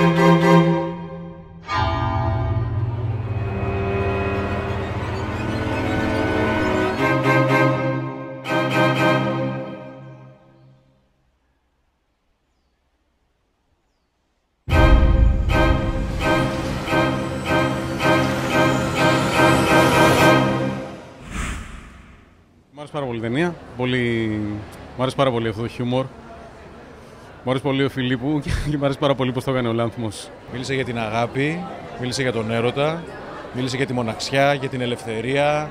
Μ' άρεσε πάρα πολύ η ταινία. Μ' άρεσε πάρα πολύ αυτό το χιούμορ. Μ' άρεσε πολύ ο Φιλίππου και μ' άρεσε πάρα πολύ πώς το έκανε ο Λάνθιμος. Μίλησε για την αγάπη, μίλησε για τον έρωτα, μίλησε για τη μοναξιά, για την ελευθερία.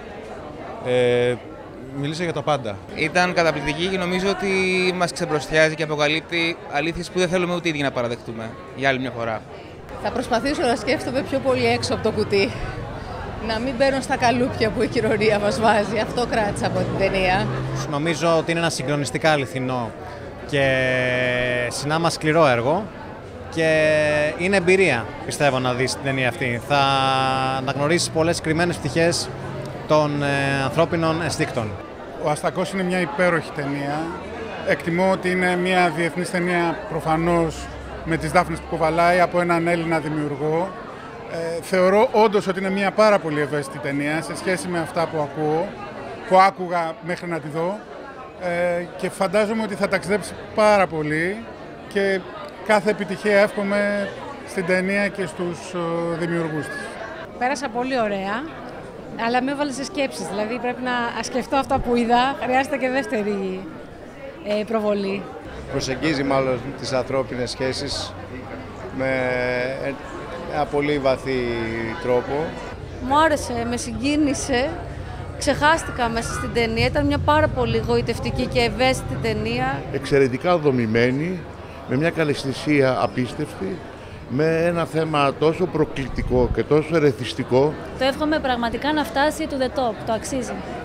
Μίλησε για τα πάντα. Ήταν καταπληκτική και νομίζω ότι μας ξεμπροστιάζει και αποκαλύπτει αλήθειες που δεν θέλουμε ούτε οι ίδιοι να παραδεχτούμε για άλλη μια φορά. Θα προσπαθήσω να σκέφτομαι πιο πολύ έξω από το κουτί. Να μην μπαίνω στα καλούπια που η κοινωνία μας βάζει. Αυτό κράτησα από την ταινία. Νομίζω ότι είναι ένα συγκλονιστικά αληθινό και συνάμα σκληρό έργο και είναι εμπειρία, πιστεύω, να δεις την ταινία αυτή. Θα αναγνωρίσεις πολλές κρυμμένες πτυχές των ανθρώπινων ενστίκτων. Ο Αστακός είναι μια υπέροχη ταινία. Εκτιμώ ότι είναι μια διεθνής ταινία προφανώς με τις δάφνες που κουβαλάει από έναν Έλληνα δημιουργό. Θεωρώ όντως ότι είναι μια πάρα πολύ ευαίσθητη ταινία σε σχέση με αυτά που άκουγα μέχρι να τη δω και φαντάζομαι ότι θα ταξιδέψει πάρα πολύ και κάθε επιτυχία εύχομαι στην ταινία και στους δημιουργούς της. Πέρασα πολύ ωραία, αλλά με έβαλε σε σκέψεις, δηλαδή πρέπει να σκεφτώ αυτά που είδα, χρειάζεται και δεύτερη προβολή. Προσεγγίζει μάλλον τις ανθρώπινες σχέσεις με ένα πολύ βαθύ τρόπο. Μου άρεσε, με συγκίνησε, ξεχάστηκα μέσα στην ταινία, ήταν μια πάρα πολύ γοητευτική και ευαίσθητη ταινία. Εξαιρετικά δομημένη, με μια καλλιστησία απίστευτη, με ένα θέμα τόσο προκλητικό και τόσο ερεθιστικό. Το εύχομαι πραγματικά να φτάσει to the top, το αξίζει.